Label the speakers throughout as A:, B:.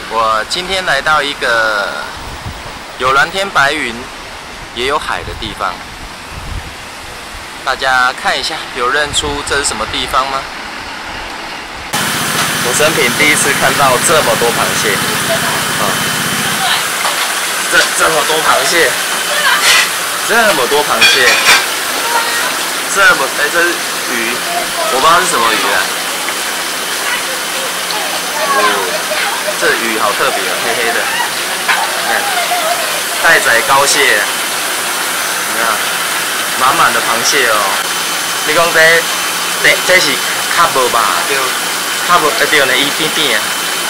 A: 我今天来到一个有蓝天白云，也有海的地方。大家看一下，有认出这是什么地方吗？我生平第一次看到这么多螃蟹，这么多螃蟹，这么多螃蟹，这是鱼，我不知道是什么鱼啊。这鱼好特别哦，黑黑的，你看，待宰膏蟹，你看，满满的螃蟹哦。你讲这是卡无吧？对，卡无对呢，伊扁扁啊。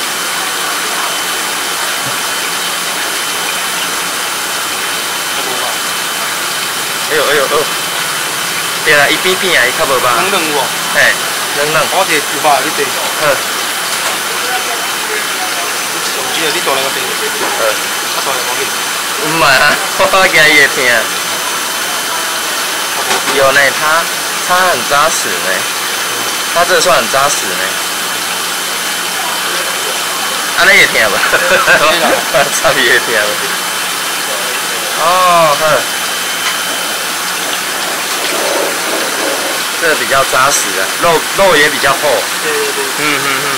A: 哎呦，对啦，伊扁扁啊，伊卡无吧？
B: 软软有哦。
A: 嘿，软。
B: 我这有吧，你这。
A: 好。
B: 你大那个病，他大那个病。
A: 唔系啊，我惊伊会痛。有呢，它很扎实呢，它这算很扎实呢。安尼会痛吧？差别会痛吧？哦，呵，这个比较扎实啊，肉也比较厚。对。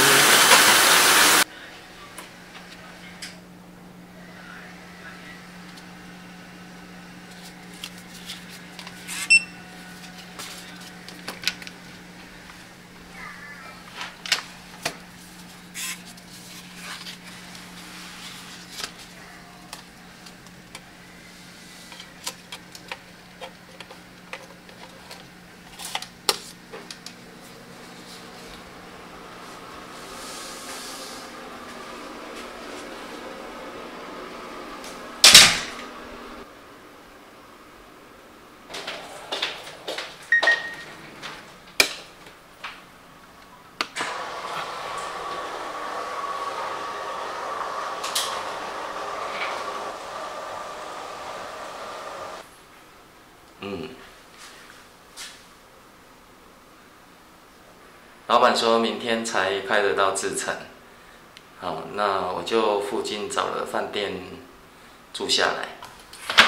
A: 老板说明天才开得到制程，好，那我就附近找了饭店住下来。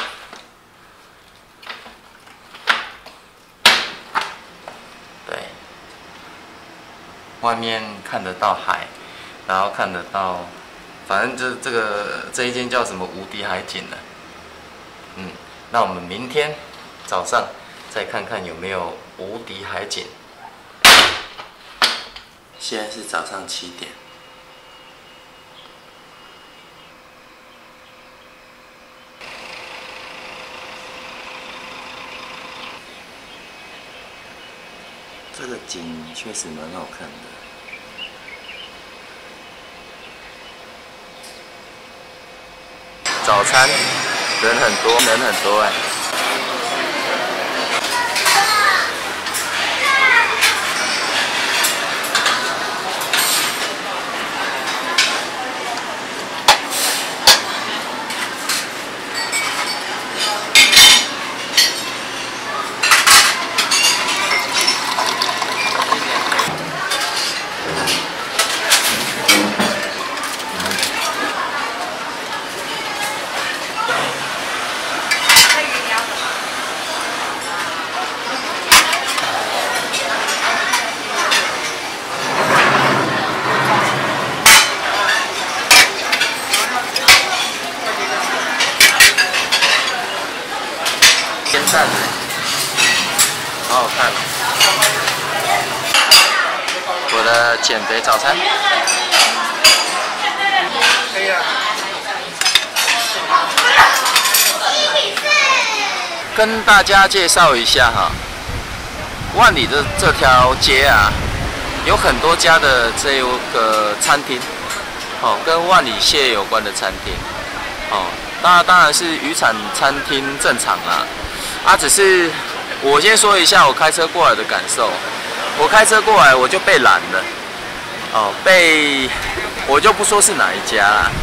A: 对，外面看得到海，然后看得到，反正这一间叫什么无敌海景呢？那我们明天早上再看看有没有无敌海景。现在是早上7点。这个景确实蛮好看的。早餐人很多哎。蛋子，好好看哦！我的减肥早餐。跟大家介绍一下哈，万里的这条街啊，有很多家的这个餐厅，跟万里蟹有关的餐厅，当然是渔产餐厅正常啦。只是我先说一下我开车过来的感受。我开车过来我就被拦了，我就不说是哪一家啦。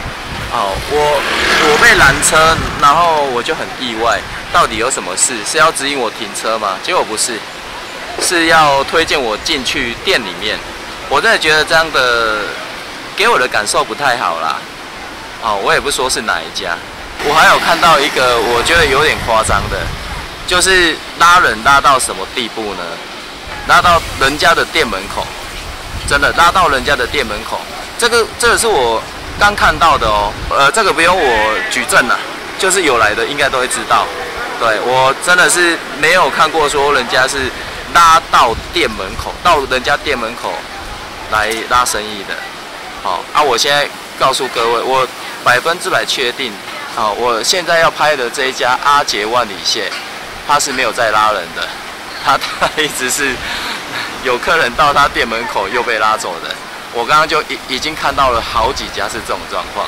A: 我被拦车，然后我就很意外，到底有什么事？是要指引我停车吗？结果不是，是要推荐我进去店里面。我真的觉得这样的给我的感受不太好啦。哦，我也不说是哪一家。我还有看到一个我觉得有点夸张的，就是拉人拉到什么地步呢？拉到人家的店门口，真的拉到人家的店门口。这个是我刚看到的哦。这个不用我举证了，就是有来的应该都会知道。对，我真的是没有看过说人家是拉到店门口，到人家店门口来拉生意的。好啊，我现在告诉各位，我100%确定。好，我现在要拍的这一家阿杰万里蟹，他是没有在拉人的，他一直是有客人到他店门口又被拉走的。我刚刚就已经看到了好几家是这种状况。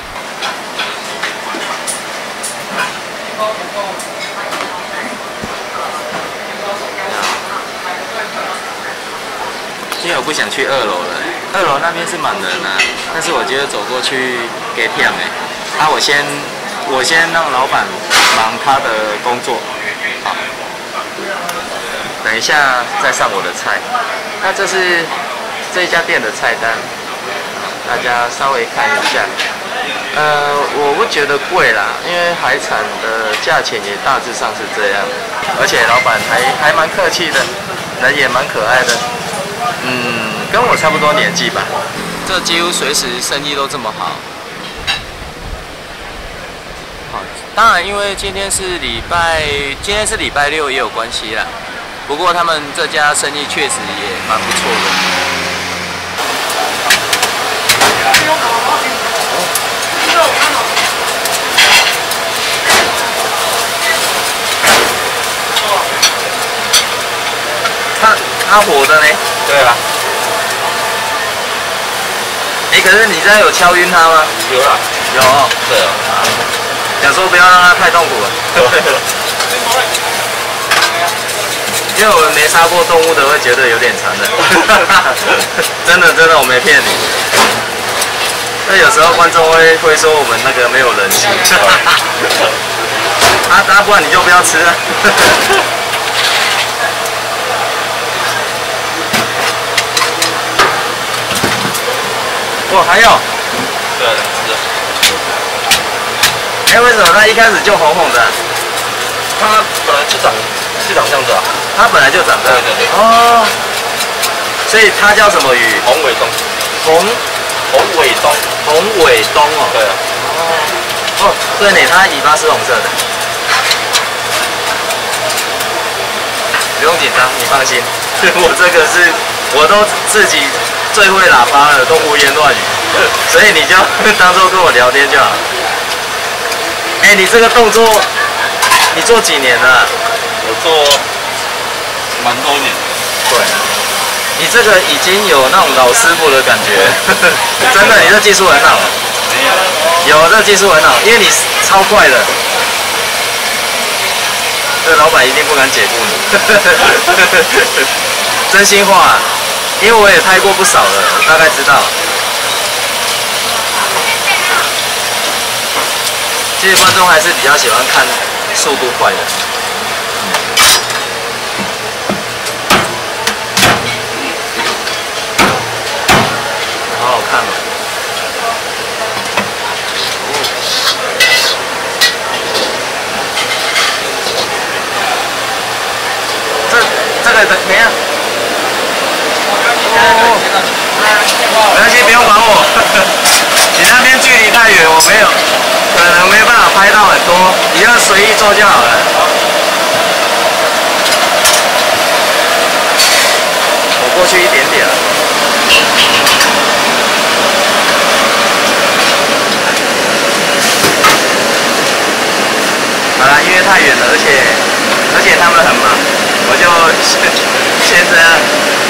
A: 因为我不想去2楼了，2楼那边是满人啊，但是我觉得走过去给忝啊，我先让老板忙他的工作，好，等一下再上我的菜。那这是这家店的菜单，大家稍微看一下。我不觉得贵啦，因为海产的价钱也大致上是这样，而且老板还蛮客气的，人也蛮可爱的。跟我差不多年纪吧。这几乎随时生意都这么好。好，当然因为今天是礼拜6也有关系啦。不过他们这家生意确实也蛮不错的。它火的呢？对啊。可是你这样有敲晕它吗？有啊。有哦。对哦。想说不要让它太痛苦了。因为我们没杀过动物的，会觉得有点残忍。真的，我没骗你。那有时候观众会说我们那个没有人性。不然你就不要吃了。还有，对，是。为什么它一开始就红红的？它本来就长这样子啊。它本来就长这样。对。哦。所以它叫什么鱼？红尾东。红尾东哦。对啊。哦，对呢，它尾巴是红色的。不用紧张，你放心。我都自己。最会喇叭了，都胡言乱语，所以你就当做跟我聊天就好。你这个动作，你做几年了？我做蛮多年。对，你这个已经有那种老师傅的感觉，真的，你这技术很好。没有。有，这技术很好，因为你超快的。这老板一定不敢解雇你。真心话啊。因为我也拍过不少了，我大概知道。其实观众还是比较喜欢看速度快的。好好看哦。这个怎么样？没关系，不用管我。你那边距离太远，我可能没办法拍到很多，你就随意做就好了。我过去一点点了。好啦，因为太远了，而且他们很忙，我就先这样。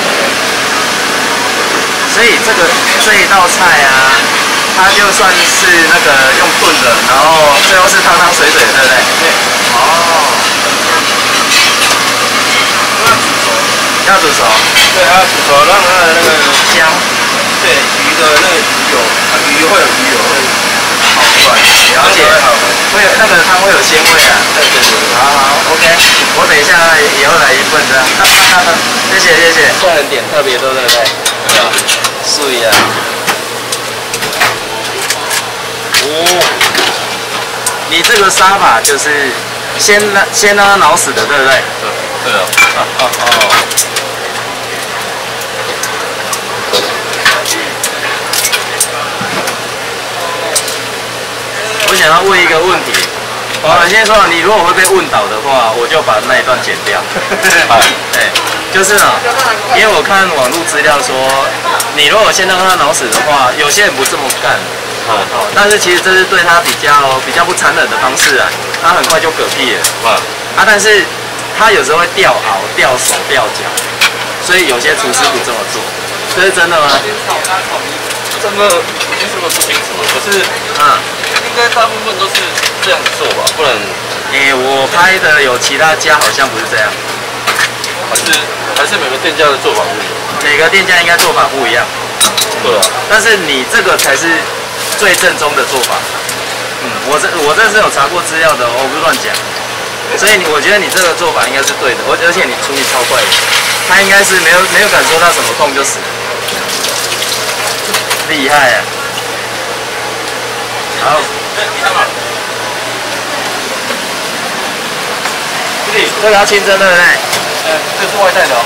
A: 所以这一道菜啊，它就算是那个用炖的，然后最后是汤汤水水，对不对？对。哦。要煮熟。对，要煮熟，让它的那个香。对，鱼的那个鱼会有鱼油会跑出来，了解。会有那个汤会有鲜味啊。对。好 ，OK， 我等一下也要来一份这样。谢谢。蒜很点特别多，对不对？对啊。水啊。 你这个杀法就是先让它挠死的，对不对？
B: 对啊。
A: 我想要问一个问题。我先说，你如果会被问倒的话，我就把那一段剪掉。对，就是啊，因为我看网络资料说，你如果先让他挠死的话，有些人不这么干。但是其实这是对他比较不残忍的方式啊，他很快就嗝屁了。但是他有时候会掉螯、掉手、掉脚，所以有些厨师不这么做。这是真的吗？
B: 真的，我其实我不清楚，可是应该大部分都是这样做吧，不然，
A: 我拍的有其他家好像不是这样，
B: 还是每个店家的做法不一样，
A: 每个店家应该做法不一样，
B: 对啊，
A: 但是你这个才是最正宗的做法，我这是有查过资料的，我不是乱讲，所以我觉得你这个做法应该是对的，而且你处理超快的，他应该是没有感受到什么痛就死了，厉害啊！好。这个要清蒸对不对？
B: 这是外带的哦。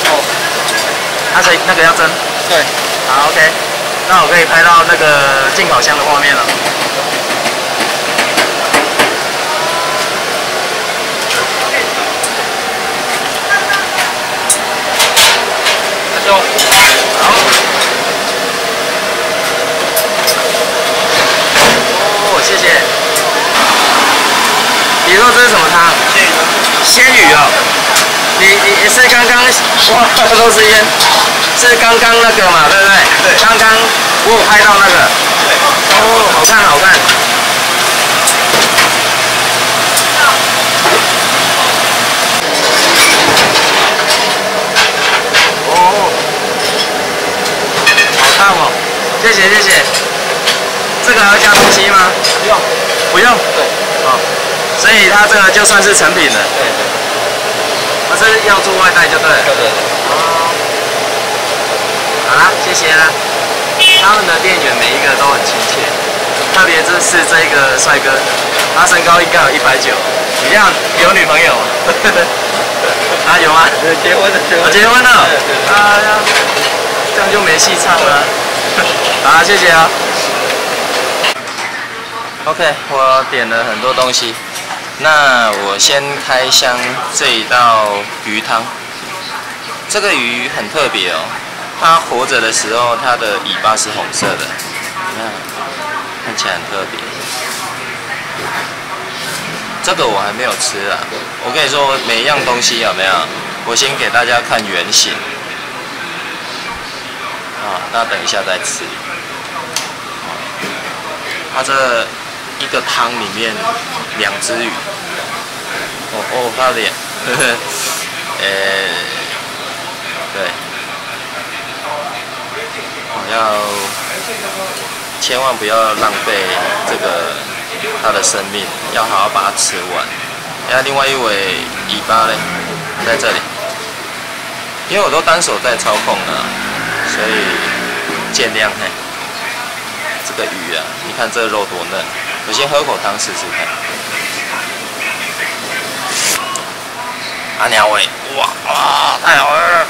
A: 那个要蒸。
B: 对。
A: 好 ，OK。那我可以拍到那个进烤箱的画面了。
B: 那就
A: 好。哦，谢谢。你说这是什么汤？鲜鱼哦。你是刚刚哇都是烟，是刚刚那个嘛，对不对？对。刚刚我有拍到那个。对。哦，好看好看。哦。好烫哦，谢谢谢谢。这个还要加东西吗？不用。不用。对。好。所以它这个就算是成品了。对。这是要做外带就对了。对。哦。好啦，谢谢啦。他们的店员每一个都很亲切，特别是这个帅哥，他身高应该有190。你这样有女朋友吗？有吗？结婚了。结婚了。这样就没戏唱了。好，谢谢啊。OK， 我点了很多东西。那我先开箱这一道鱼汤。这个鱼很特别哦，它活着的时候，它的尾巴是红色的，你看起来很特别。这个我还没有吃啊，我跟你说，每一样东西有没有？我先给大家看原型，那等一下再吃。它这一个汤里面2只鱼，它的脸，对，千万不要浪费它的生命，要好好把它吃完。然后另外一尾尾巴嘞，在这里，因为我都单手在操控啊，所以见谅嘿。这个鱼啊，你看这个肉多嫩，我先喝口汤试试看。阿鸟尾，哇，太好了！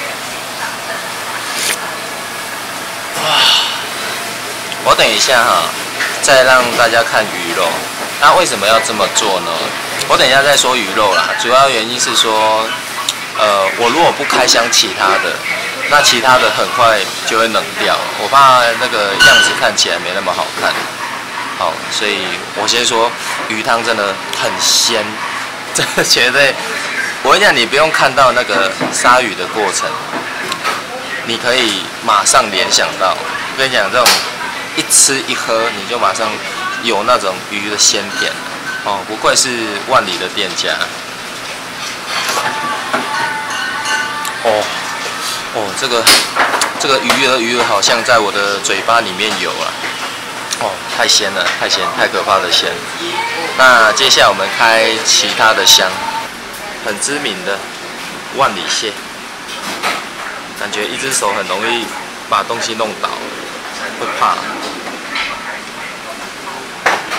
A: 哇，我等一下再让大家看鱼肉。那为什么要这么做呢？我等一下再说鱼肉啦。主要原因是说，我如果不开箱其他的，那其他的很快就会冷掉。我怕那个样子看起来没那么好看。好，所以我先说鱼汤真的很鲜，真的绝对。我跟你讲，你不用看到那个杀鱼的过程，你可以马上联想到。我跟你讲，这种一吃一喝，你就马上有那种鱼的鲜甜。哦，不愧是万里的店家。这个鱼好像在我的嘴巴里面有了。太鲜了，太鲜，太可怕的鲜。那接下来我们开其他的箱。很知名的万里蟹，感觉一只手很容易把东西弄倒，会怕。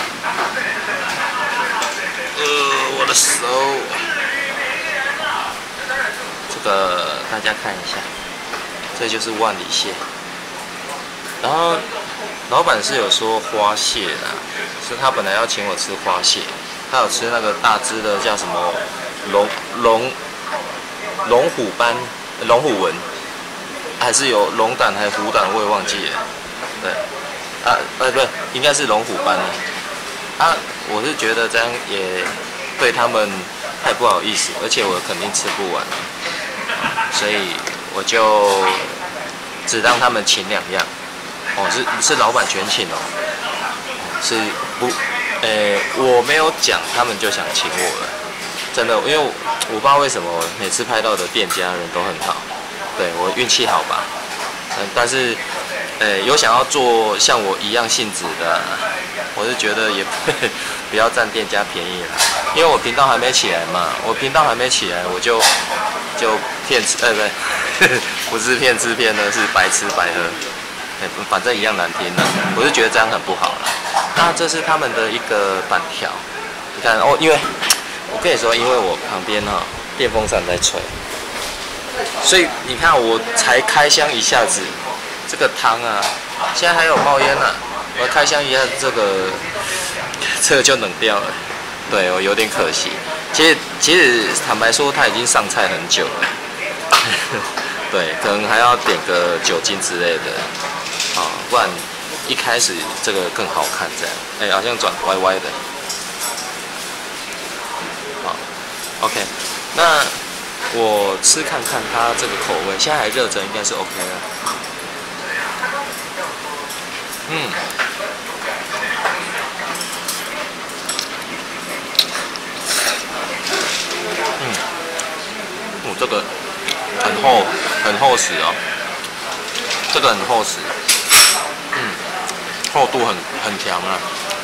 A: 大家看一下，这就是万里蟹。然后老板是有说花蟹啦，是他本来要请我吃花蟹，他有吃那个大只的叫什么龙虎纹，还是有龙胆还虎胆，我也忘记了。对，不，应该是龙虎斑啊。我是觉得这样也对他们太不好意思，而且我肯定吃不完，所以我就只让他们请2样。哦，是老板全请哦，是不？我没有讲，他们就想请我了，真的，因为我不知道为什么每次拍到的店家人都很好，对我运气好吧？但是，有想要做像我一样性质的，我是觉得也不要占店家便宜了，因为我频道还没起来嘛，我频道还没起来，我就骗吃，不是骗吃骗喝，是白吃白喝。反正一样难听的，我是觉得这样很不好了。那这是他们的一个板条，你看哦，因为我跟你说，因为我旁边电风扇在吹，所以你看我才开箱一下子，这个汤啊，现在还有冒烟啊，我开箱一下这个就冷掉了，对我有点可惜。其实坦白说，他已经上菜很久了，对，可能还要点个酒精之类的。不然一开始这个更好看，这样，好像转歪歪的。好 ，OK， 那我吃看看它这个口味，现在还热着，应该是 OK 了。这个很厚实哦，这个很厚实。厚度很强啊，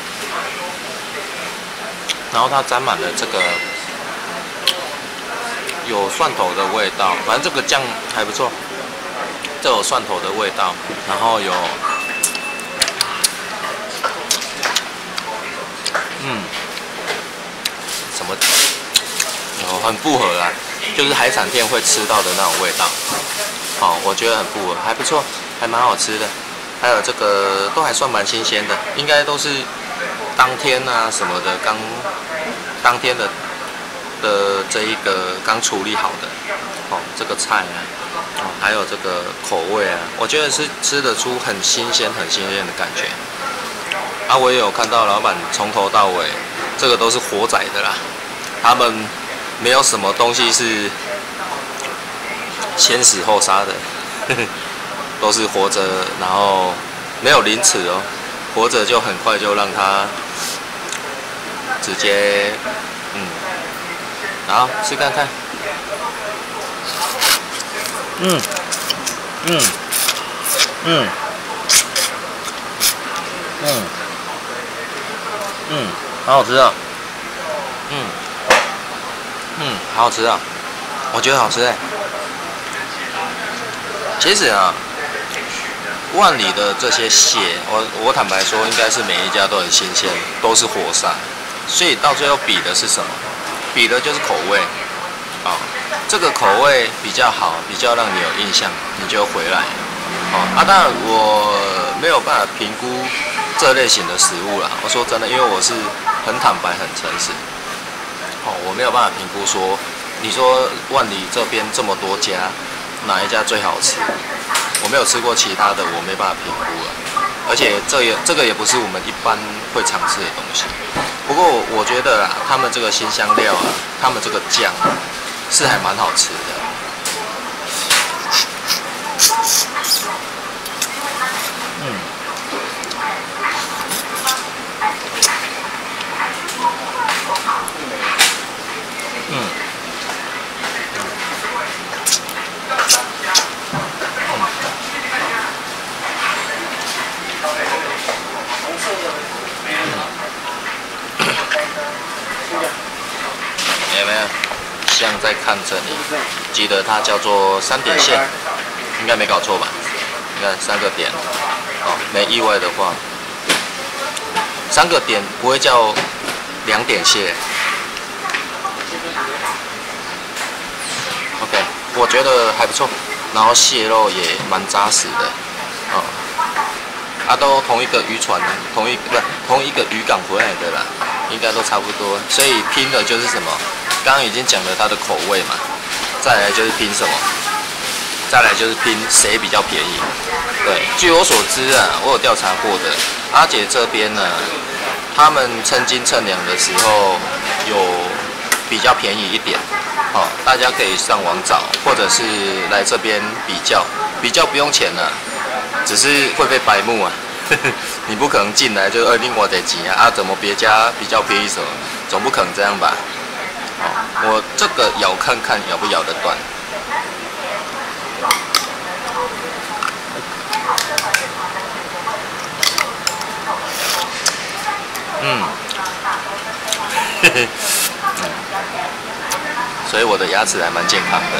A: 然后它沾满了这个有蒜头的味道，反正这个酱还不错，这有蒜头的味道，然后有什么很不合啦，就是海产店会吃到的那种味道，我觉得很不合，还不错，还蛮好吃的。还有这个都还算蛮新鲜的，应该都是当天啊什么的，当天的这一个刚处理好的，这个菜啊，还有这个口味啊，我觉得是吃得出很新鲜的感觉。我也有看到老板从头到尾，这个都是活宰的啦，他们没有什么东西是先死后杀的。都是活着，然后没有凌迟哦，活着就很快就让它直接，好吃看看，好好吃啊，好好吃啊，我觉得好吃其实啊。万里的这些蟹，我坦白说，应该是每一家都很新鲜，都是活杀，所以到最后比的是什么？比的就是口味这个口味比较好，比较让你有印象，你就回来当然我没有办法评估这类型的食物啦。我说真的，因为我是很坦白、很诚实我没有办法评估说，你说万里这边这么多家，哪一家最好吃？我没有吃过其他的，我没办法评估了。而且这个也不是我们一般会常吃的东西。不过我觉得啦，他们这个辛香料啊，他们这个酱是还蛮好吃的。有没有像在看这里？记得它叫做3点蟹，应该没搞错吧？你看3个点，没意外的话，3个点不会叫2点蟹。OK， 我觉得还不错，然后蟹肉也蛮扎实的，哦，都同一个渔船，同一个渔港回来的啦，应该都差不多，所以拼的就是什么？刚刚已经讲了它的口味嘛，再来就是拼什么？再来就是拼谁比较便宜。对，据我所知啊，我有调查过的，阿姐这边呢，他们称斤称两的时候有比较便宜一点，哦，大家可以上网找，或者是来这边比较不用钱啊，只是会被白目啊，你不可能进来就另外再钱啊，怎么别家比较便宜什么，总不可能这样吧？哦，我这个咬看看咬不咬得断。所以我的牙齿还蛮健康的。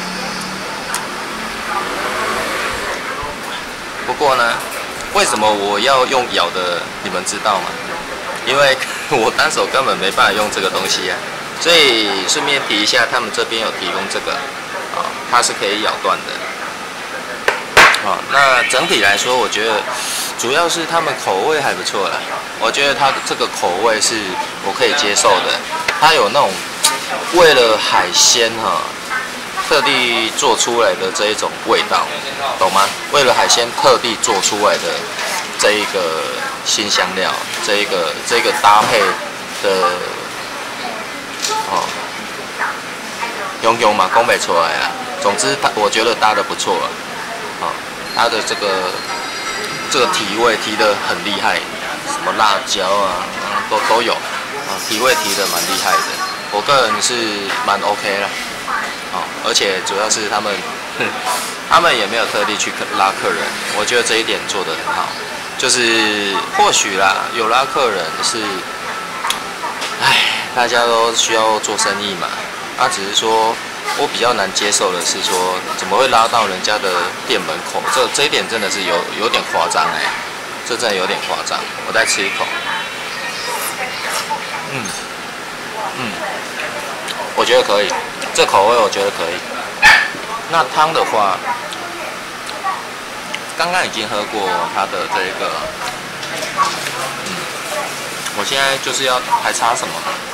A: 不过呢，为什么我要用咬的？你们知道吗？因为我单手根本没办法用这个东西啊。所以顺便提一下，他们这边有提供这个，啊，它是可以咬断的。啊，那整体来说，我觉得主要是他们口味还不错啦。我觉得它的这个口味是我可以接受的，它有那种为了海鲜哈特地做出来的这一种味道，懂吗？为了海鲜特地做出来的这一个辛香料，这个搭配的哦，用嘛讲不出来啊。总之，我觉得搭的不错啊。哦，它的这个提味提得很厉害，什么辣椒啊，都有啊，提味提得蛮厉害的。我个人是蛮 OK 啦，哦，而且主要是他们也没有特地去拉客人，我觉得这一点做得很好。就是或许啦，有拉客人是，大家都需要做生意嘛，只是说。我比较难接受的是说，怎么会拉到人家的店门口？这一点真的是有点夸张哎，这真的有点夸张。我再吃一口，我觉得可以，这口味我觉得可以。那汤的话，刚刚已经喝过它的这个，我现在就是还差什么？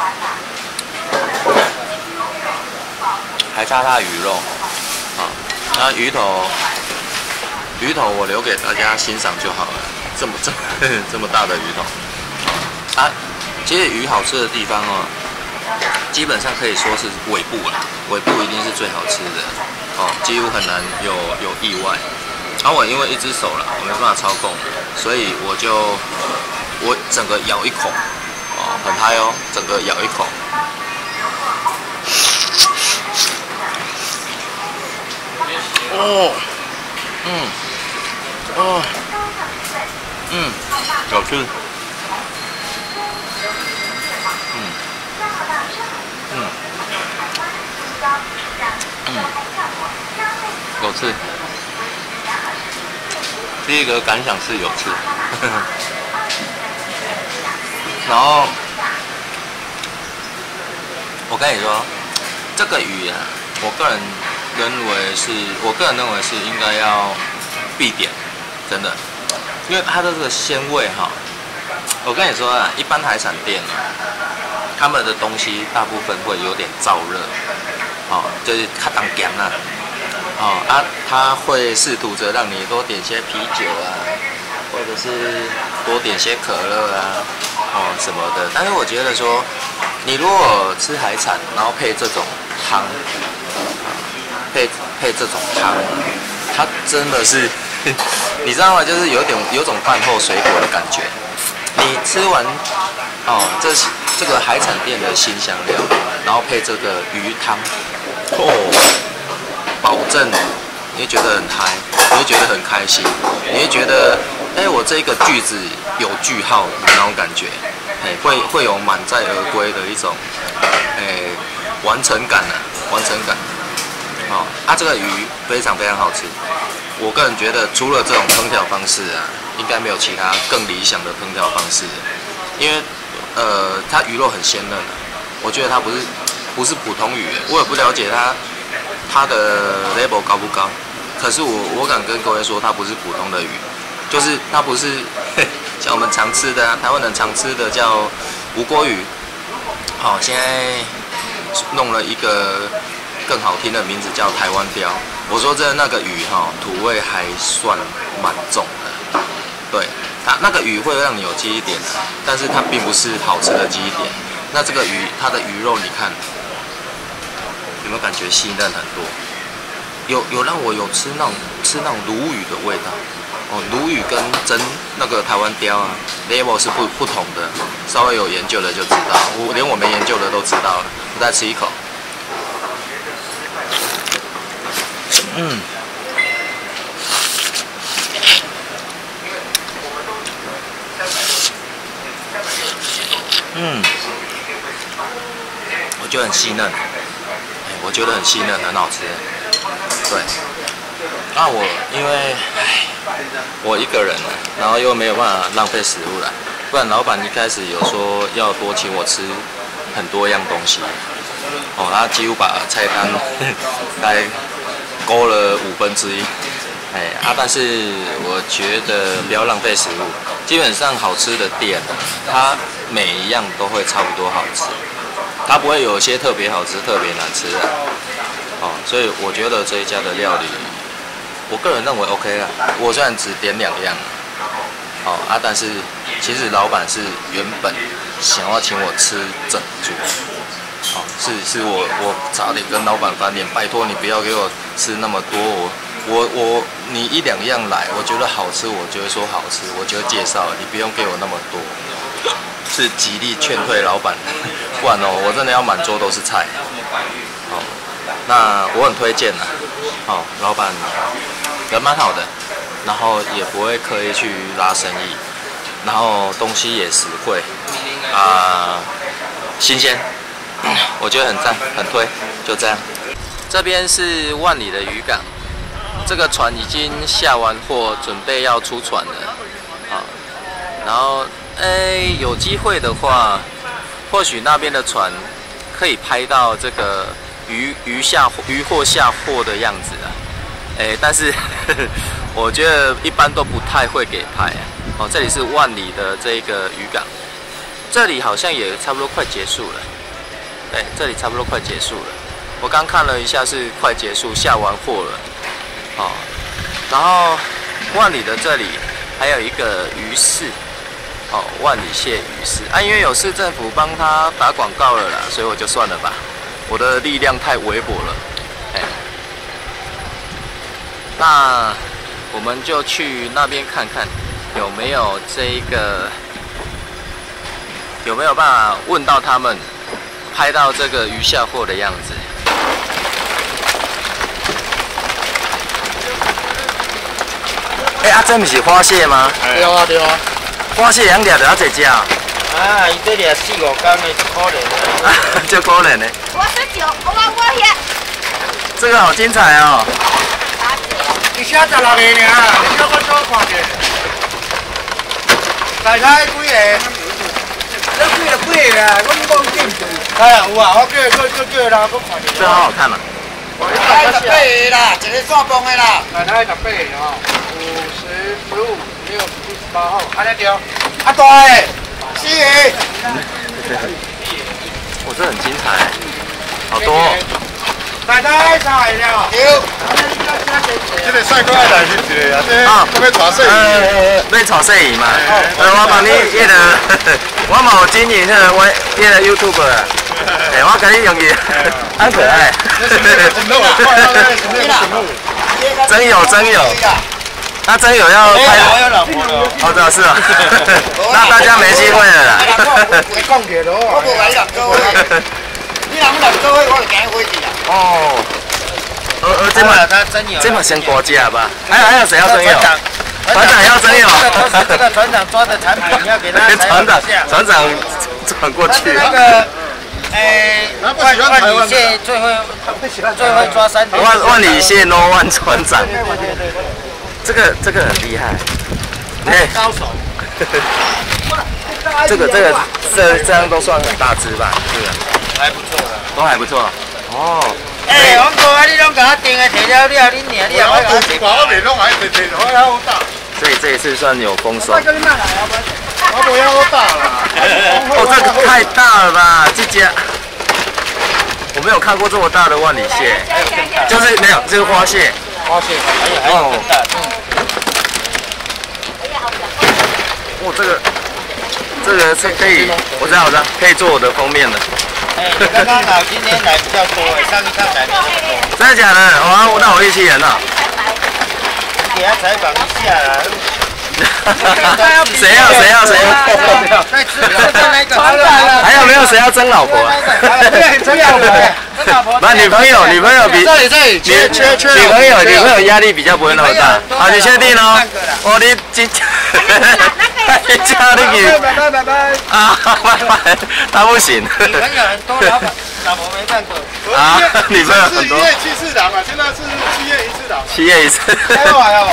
A: 还差它的鱼肉，啊，那鱼头我留给大家欣赏就好了。这么大的鱼头，其实鱼好吃的地方哦，基本上可以说是尾部了，尾部一定是最好吃的，哦，几乎很难有意外。我因为一只手了，我没办法操控，所以我整个咬一口，哦，很嗨哦，整个咬一口。好吃。有吃。第一个感想是有吃，然后我跟你说，这个鱼啊，我个人认为是应该要必点，真的，因为它的这个鲜味哈，我跟你说啊，一般海产店啊，他们的东西大部分会有点燥热，就是较当咸啊，他会试图着让你多点些啤酒啊，或者是多点些可乐啊，什么的。但是我觉得说，你如果吃海产，然后配这种汤。配这种汤，它真的是，你知道吗？就是有种饭后水果的感觉。你吃完这个海产店的辛香料，然后配这个鱼汤，保证你会觉得很嗨，你会觉得很开心，你会觉得，我这个句子有句号的那种感觉，会有满载而归的一种，完成感啊，完成感。这个鱼非常非常好吃，我个人觉得除了这种烹调方式啊，应该没有其他更理想的烹调方式，因为它鱼肉很鲜嫩，我觉得它不是普通鱼，我也不了解它它的 level 高不高？可是我敢跟各位说，它不是普通的鱼，就是它不是像我们常吃的台湾人常吃的叫无锅鱼。好，现在弄了一个更好听的名字叫台湾鲷。我说真的，那个鱼土味还算蛮重的，对，它那个鱼会让你有记忆点的，但是它并不是好吃的记忆点。那这个鱼，它的鱼肉你看有没有感觉细嫩很多？有让我有吃那种鲈鱼的味道哦，鲈鱼跟真那个台湾鲷啊 level 是不同的，稍微有研究的就知道，连我没研究的都知道了。我再吃一口，我觉得很细嫩，我觉得很细嫩，很好吃。对，那因为我一个人，然后又没有办法浪费食物了，不然老板一开始有说要多请我吃很多样东西，他几乎把菜单大概勾了1/5，但是我觉得不要浪费食物，基本上好吃的店，它每一样都会差不多好吃，它不会有些特别好吃、特别难吃的。所以我觉得这一家的料理，我个人认为 OK 啦。我虽然只点2样，但是其实老板是原本想要请我吃整桌，是我差点跟老板翻脸，拜托你不要给我吃那么多，你1-2样来，我觉得好吃，我就会说好吃，我就会介绍，你不用给我那么多，是极力劝退老板，不然我真的要满桌都是菜。那我很推荐老板人蛮好的，然后也不会刻意去拉生意，然后东西也实惠新鲜，我觉得很赞，很推，就这样。这边是万里的渔港，这个船已经下完货，准备要出船了然后有机会的话，或许那边的船可以拍到这个渔货下货的样子但是我觉得一般都不太会给拍这里是万里的这个渔港，这里好像也差不多快结束了，对，这里差不多快结束了。我刚看了一下是快结束，下完货了然后万里的这里还有一个鱼市万里蟹鱼市因为有市政府帮他打广告了啦，所以我就算了吧。我的力量太微薄了，那我们就去那边看看有没有有没有办法问到他们，拍到这个鱼下货的样子。这不是花蟹吗？
C: 对啊对啊，
A: 花蟹养钓就要这只
C: 伊这掠4-5天的，就可怜的。
A: 就可怜的。
C: 我遐。
A: 这个好精彩哦！
C: 伊写16个尔，你叫我多看者。大概几个？你几个啊？我冇见过。有啊，我叫人搁看者。
A: 这好好看啊！
C: 大概18个啦，一个线磅的啦。大概18个50、15、16、17、18号，安尼对。大个4个。
A: 这很精彩，好多
C: 大概3个了。
B: 这个帅哥爱来是一个啊，这要带摄影。
A: 要带摄影嘛？我帮你我嘛有经营我YouTube 我给你用去，很可爱。真有。那真有要拍的，
C: 我有老婆了。
A: 这是啊，那大家没机会了啦。
C: 我无甲你人做伙，你人做伙，我就惊回去啦。
A: 这么先国家吧？还有谁要真有？船长要真有。
C: 这个船长抓的产品要给他。
A: 船长转过去。
C: 那个，万里蟹最会抓3条。
A: 万里蟹 No 万船长。这个很厉害，
C: 高手。
A: 这样都算很大只吧？是的，
C: 还不错的，
A: 都还不错。
C: 哎，王哥啊，你拢甲我订的，摕了了，恁娘，你也我
D: 袂弄，还摕好大。
A: 所以这一次算有丰收。
D: 我不要好大啦。
A: 哦，这个太大了吧，这家。我没有看过这么大的万里蟹，就是没有，这个花蟹。
B: 花蟹，还有更大。
A: 哦，这个是可以，我知道，可以做我的封面的。
C: 哎，刚刚好，今天来比较多哎，上一趟来没那么多。
A: 真的假的？哇，那我一起人了。
C: 给他采访一下啦。
A: 谁要？还有没有谁要争老婆？
C: 争老婆。
A: 不，女朋友比女朋友压力比较不会那么大。好，你确定哦？我的今家里
C: 拜。
A: 啊，拜，他不行。
C: 女朋友很多，老婆没办过。
A: 啊，女朋友很多。
D: 7月7次郎啊，现在是7月1次郎。
A: 7月1次。
C: 还有啊。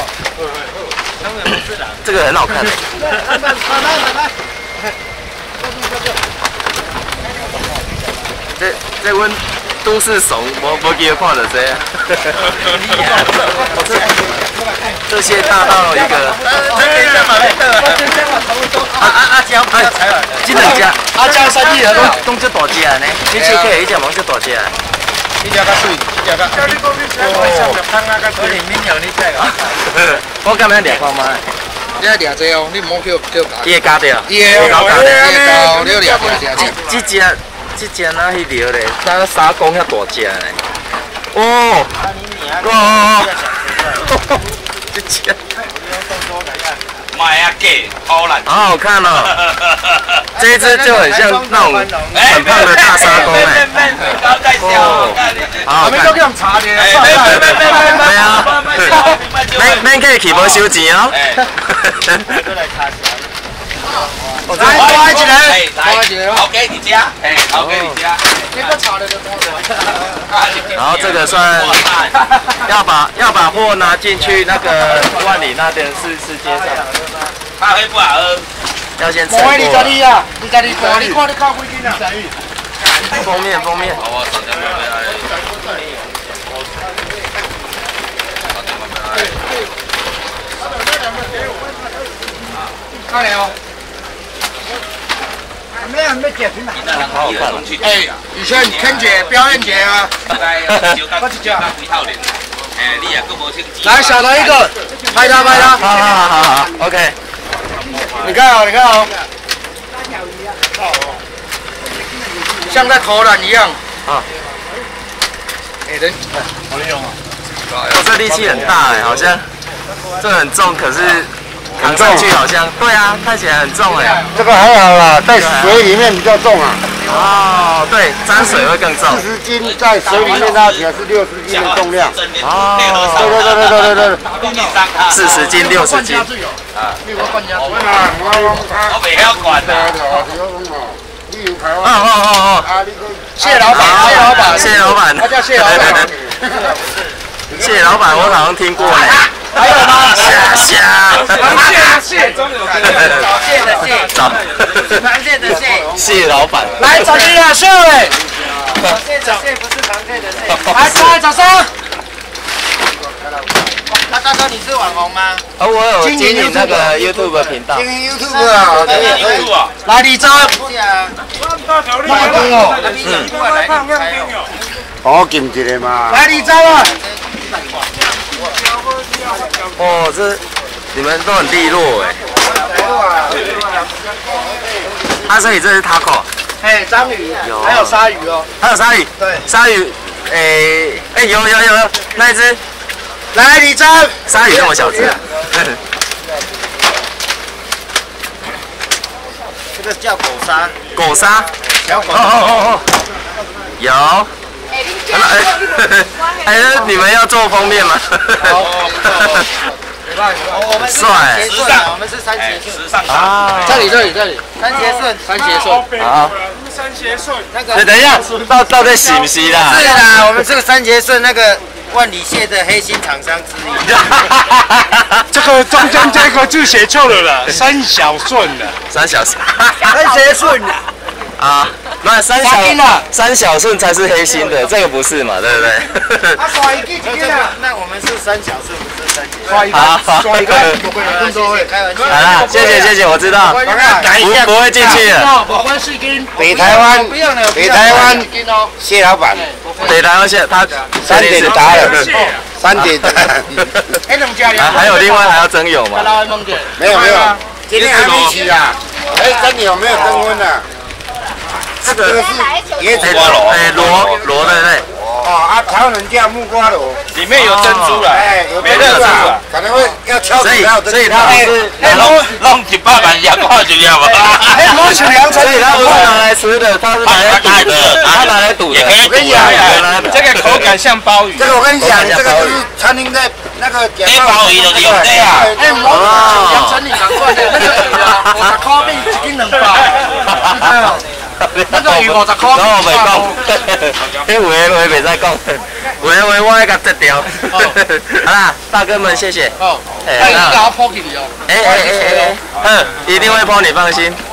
A: 这个很好看。这阮都市怂，无机会看到这。这些大到一个。这两只。
C: 阿江生意很好。
A: 拢这大只呢，你手起一只毛这大只。
C: 这只较水，这只较。可能免有你这个。
A: 我敢要掠看吗？
C: 你要掠这哦，你唔好叫夹。
A: 伊会夹掉。
C: 伊会夹，你掠。
A: 这只哪去钓咧？那沙公遐大只咧。哦。这只。
B: 买啊给，好难。
A: 好好看哦。这一只就很像那种很胖的大沙公哎。哦。好好看。
C: 用茶的。
A: 对啊。免客气，无收钱哦。
C: 来，多一个，
B: 好给你家，好给你家。
C: 这个炒的就多了。
A: 然后这个算要把货拿进去那个万里那边是街上。
B: 咖啡不好喝。
A: 要先称过。
C: 你看你靠几斤啊？
A: 封面。
B: 好啊，上天慢慢来。
C: 看了哦。没有解平了。
A: 好好看。
C: 哎，以前坑姐表演节啊。来，小的一个，拍他。
A: 好 ，OK。
C: 你看哦。像在投篮一样。
A: 啊。
C: 哎，人，好利用啊。
A: 我这力气很大哎，好像这很重，可是扛上去好像，对啊，看起来很重哎。
D: 这个还好啦，在水里面比较重啊。
A: 哦，对，沾水会更重。
D: 40斤在水里面拉起来是60斤的重量。
A: 哦，对，40斤60斤。啊。
B: 我袂晓管的。
A: 哦。
C: 谢老板，他叫谢老板。
A: 谢老板，我好像听过嘞。
C: 还有吗？
A: 虾。
C: 蟹，中有螃蟹的蟹。
A: 谢老板。
C: 来，找你俩秀哎。蟹不是螃蟹的蟹。来，出来掌声。那大哥，你是网红吗？
A: 我有经营那个 YouTube 频道。
C: 经营 YouTube 啊，可以。来，李章。马东哦。
D: 我禁一个嘛。
C: 来，李章啊。
A: 哦，这你们都很利落哎。所以这是 taco。
C: 哎，章鱼，还有鲨鱼哦。
A: 还有鲨鱼。
C: 对。
A: 鲨鱼，有，那一只。
C: 来，李章。
A: 鲨鱼那么小只。
C: 这个叫狗鲨。
A: 狗鲨。
C: 小狗。
A: 哦。有。你们要做封面吗？
C: 我们
A: 帅，
C: 我们是三节顺
A: 啊！
C: 这里，三节顺。
A: 好，
D: 三节顺。
C: 那个，
A: 等一下，到底是不是啦？
C: 是啦，我们这个三节顺那个万里蟹的黑心厂商之一。
D: 这个中间这个字写错了啦，三小顺的。
A: 三小顺。
C: 三节顺的。
A: 啊， 那三小顺才是黑心的，这个不是嘛，对不对？
C: 啊，刷一斤
D: 那我们是3小顺，不是3斤。
C: 刷一个，刷一个，更多会。
A: 好啦，谢谢，我知道，不会进去了。
D: 北台湾谢老板，
A: 北台湾谢他
D: 3点打了，3点。
A: 还有另外还要征友吗？
D: 没有，今天还没起啊。真的有没有征婚啊？这个是椰子瓜螺，
A: 螺对不对？
D: 哦台湾人叫木瓜螺，
B: 里面有珍珠啦，
D: 有珍珠啊，可能会要敲
A: 所以他不是
B: 弄100万2块就要吧？
A: 所以他不是拿来吃的，他是拿来赌的，他拿来赌的。
B: 我跟你讲，这个口感像鲍鱼。
D: 这个我跟你讲，这个就是餐厅在那个假
B: 鲍鱼的有对啊。
C: 阳春你难怪的，那个鱼啊，50块币1斤200。那个鱼50块。
A: 然后我袂讲，迄有的袂使讲，有的我会甲截掉。好啦，大哥们谢谢。
C: 哦，那你给我抛给你哦。
A: 一定会抛，你放心。